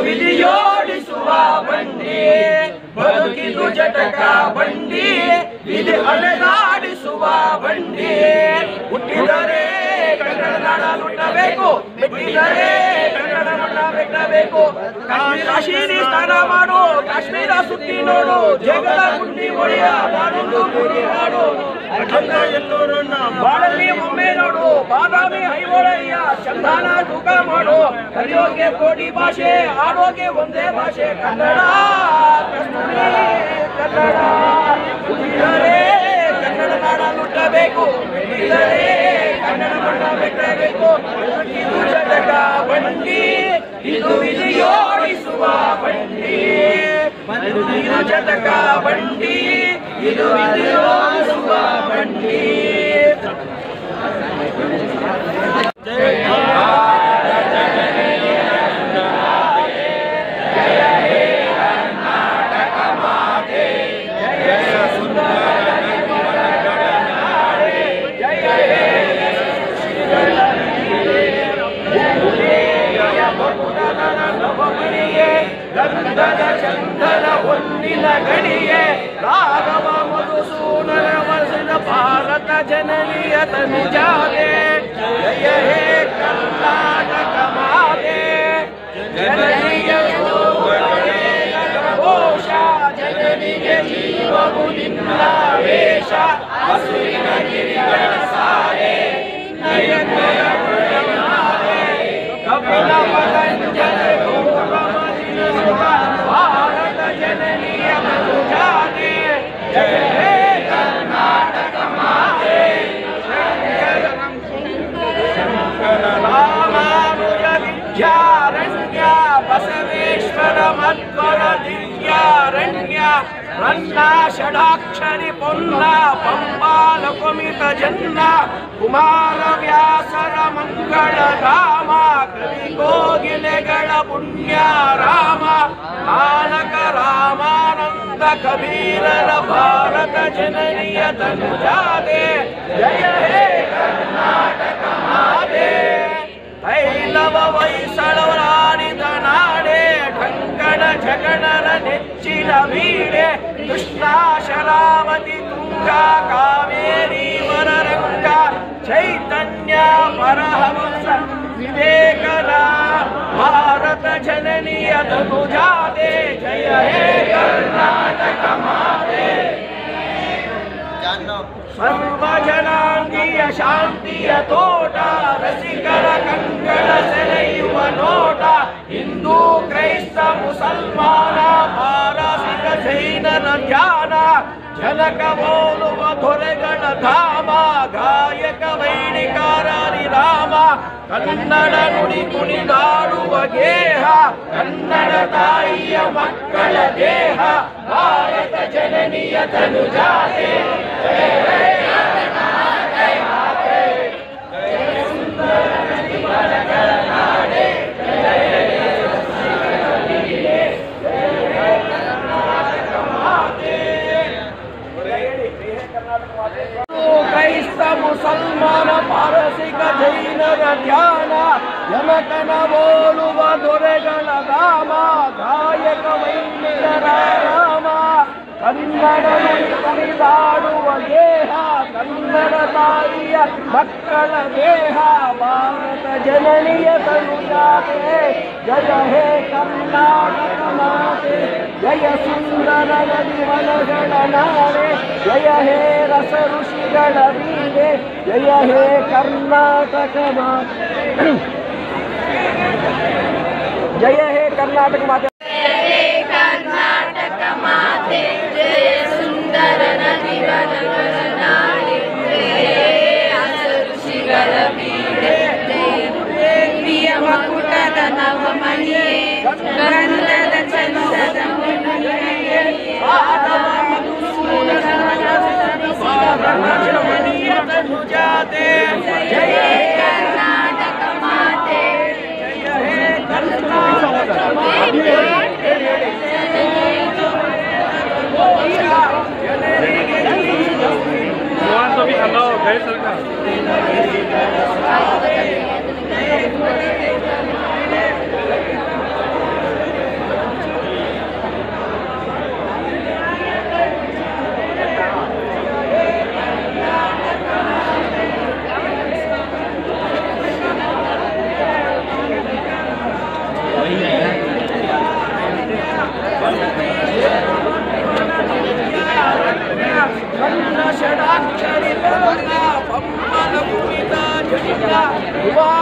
ವಿಧಿಯೋಡಿಸುವ ಬಂಡಿ ಬದುಕಿದು ಜಟಕ ಬಂಡಿ ವಿಧಿ ಅಲೆದಾಡಿಸುವ ಬಂಡಿ ಹುಟ್ಟಿದರೆ ಕನ್ನಡ ನಾಡ ಲುಟ್ಟಬೇಕು ಬಿಟ್ಟಿದರೆ ಕನ್ನಡ ನಾಡ ಬಿಟ್ಟಬೇಕು ಕಾಶ್ಮೀರ ಸ್ನಾನ ಮಾಡು ಕಾಶ್ಮೀರ ಸುತ್ತಿ ನೋಡು ಜಗಳ ಗುಂಡಿ ಒಡೆಯ ನಾಡೊಂದು ಗುಡಿ ಹಾಡು ಎಲ್ಲೂರನ್ನ ಬಾಳಲ್ಲಿ ಒಮ್ಮೆ ನೋಡು ಬಾದಾಮಿ ಐವಳಯ್ಯ ಚಂದಾನ ತೂಕ ಮಾಡು ಕಲಿಯೋಕೆ ಕೋಟಿ ಭಾಷೆ ಆಡೋಕೆ ಒಂದೇ ಭಾಷೆ ಕನ್ನಡ ಕನ್ನಡ ಹುಟ್ಟಿದರೆ ಕನ್ನಡ ನಾಡ ಲುಟ್ಟಬೇಕು ಬಿಟ್ಟಿದರೆ ಕನ್ನಡ ನಾಡ ಬಿಟ್ಟಬೇಕು ಇದು ಜಟಕ ಬಂಡಿ ಇದು ವಿಧಿಯೋಡಿಸುವ ಬಂಡಿ ಇದು ಜಟಕ ಬಂಡಿ ಇದು ವಿಧಿಯೋಡಿಸುವ ಬಂಡಿ ಗಂಧದ ಚಂದನ ಹೊನ್ನಿನ ಗಣಿಯೇ ರಾಘವ ಮಧುಸೂದನ ವಸನ ಭಾರತ ಜನನಿಯ ತನುಜಾತೆ ಜಯ ಹೇ ಕರ್ನಾಟಕ ಮಾತೆ ಜನನಿಯ ಘೋಷ ಜನನಿಗೆ ಜೀವವು ನಿನ್ನ ವೇಷ ಹಸುವಿನ ಗಿರಿಗಳ ಸಾರೆ ಕಪಿಲ ಪತಂಜಲ ಭಾರತ ಜನನಿಯ ಮಧುಜಾತೆ ಜಯ ಹೇ ಕರ್ನಾಟಕ ಮಾತೆ ರಾಮಾನುಜ ವಿದ್ಯಾರಣ್ಯ ಬಸವೇಶ್ವರ ಮಧ್ವರ ದಿವ್ಯಾರಣ್ಯ ರನ್ನ ಷಡಾಕ್ಷರಿ ಪೊನ್ನ ಪಂಬಾಲ ಕುಮಿತ ಜನ್ನ ಕುಮಾರ ವ್ಯಾಸರ ಮಂಗಳ ಧಾಮ ಕವಿ ಕೋಗಿಲೆಗಳ ಪುಣ್ಯ ರಾಮ ಬಾಲಕ ರಾಮಾನಂದ ಕಬೀರರ ಭಾರತ ಜನನಿಯ ತನುಜಾತೆ ಜಯ ಹೇ ಕರ್ನಾಟಕ ಮಾತೆ ತೈಲವ ವೈಸಳವರಾಡಿದ ನಾಡೆ ಢಂಕಣ ಝಗಣರ ನೆಚ್ಚಿನ ವೀಡೆ ಕೃಷ್ಣಾ ಶರಾವತಿ ತುಂಗಾ ಕಾವೇರಿ ವರರಂಗ ಚೈತನ್ಯ ಪರಹಂಸ ವಿವೇಕದ ಭಾರತ ಜನನಿಯ ತನುಜಾತೆ ಜಯ ಹೇ ಕರ್ನಾಟಕ ಮಾತೆ ಸರ್ವ ಜನಾಂಗೀಯ ಶಾಂತಿಯ ತೋಟ ರಸಿಕರ ಕಂಗಳ ಸೆಳೆಯುವ ನೋಟ ಹಿಂದೂ ಕ್ರೈಸ್ತ ಮುಸಲ್ಮಾನ ಪಾರಸಿಕ ಜೈನರ ಧ್ಯಾನ ಜನಕ ಬೋಲುವ ದೊರೆಗಳ ಧಾಮ ಗಾಯಕ ವೈಣಿಕಾರಿ ರಾಮ ಕನ್ನಡ ನುಡಿ ಕುಣಿದಾಡುವ ಗೇಹ ಕನ್ನಡ ತಾಯಿಯ ಮಕ್ಕಳ ದೇಹ ಭಾರತ ಜನನಿಯ ತನುಜಾತೆ ಕ್ರೈಸ್ತ ಮುಸಲ್ಮಾನ ಪಾರಸಿಕ ಜೈನರ ಧ್ಯಾನ ಯಮಕನ ಬೋಲುವ ದೊರೆಗಳ ಧಾಮ ಗಾಯಕ ವೈಣಿಕರ ರಾಮ ಕನ್ನಡ ಕುಣಿದಾಡುವ ದೇಹ ಕನ್ನಡ ತಾಯಿಯ ಮಕ್ಕಳ ದೇಹ ಭಾರತ ಜನನಿಯ ತನುಜಾತೆ ಜಯ ಹೇ ಕರ್ನಾಟಕ ಮಾತೆ ಜಯ ಸುಂದರ ನದಿ ವನಗಳ ನಾಡೆ ಜಯ ಹೇ ರಸ ಋಷಿಗಳ ಬೀಡೆ ಜಯ ಹೇ ಕರ್ನಾಟಕ ಮಾತೆ ಜಯ ಹೇ ಕರ್ನಾಟಕ ಮಾತೆ ಕರ್ನಾಟಕ ಮಾತೆ ಜಯ ಸುಂದರ ನದಿ ವನಗಳ ನಾಡೆ ಜಯ ಋಷಿಗಳ ಬೀಡೆ ದೇವಿಯ ಮಕುಟದ ನವಮಣಿಯೇ ಗಂಧದ ಚಂದದ ಮುನಿಯೇ ಮಾಧವ ಮಧುಸೂದನ ಜನನಿಯ ತನುಜಾತೆ ಜಯ ಹೇ ಕರ್ನಾಟಕ ಮಾತೆ ಜಯ ಹೇ ಕರ್ನಾಟಕ ಮಾತೆ ಯುವ